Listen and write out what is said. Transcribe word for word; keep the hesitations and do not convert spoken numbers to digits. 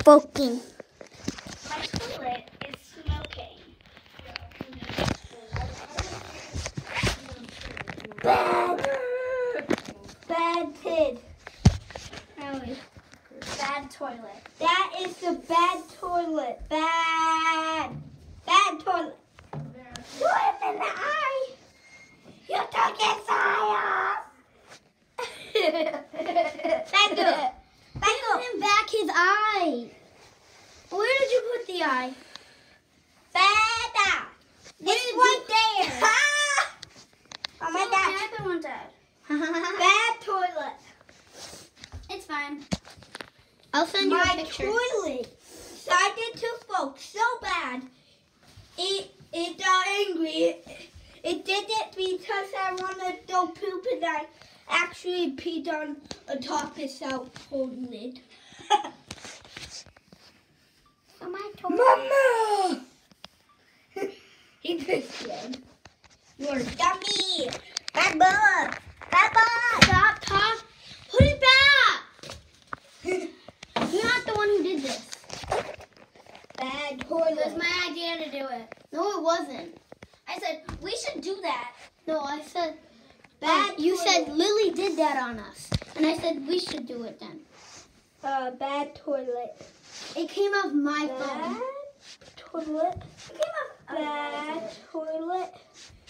smoking. My toilet is smoking. Bad. Bad kid. Really. Bad toilet. That is the bad toilet. Bad. Bad toilet. Do it in the eye. You took his eye off. Back up. Back up. Him back his eye. Where did you put the eye? Bad. It's right there. Oh my God. The other one died. Bad toilet. It's fine. I'll send you My a picture. My toilet decided to smoke so bad. It it got angry. It, it did it because I wanted to go poop and I actually peed on a top without holding it. So my toilet. Mama! He just said, "You're a dummy. Bad boy. Bad boy. Stop talking. Put it back. You're not the one who did this. Bad It toilet." was my idea to do it. No, it wasn't. I said, we should do that. No, I said, Bad um, you toilet. said Lily did that on us. And I said, we should do it then. Uh, bad toilet. It came off my Bad phone. toilet. It came off Bad toilet.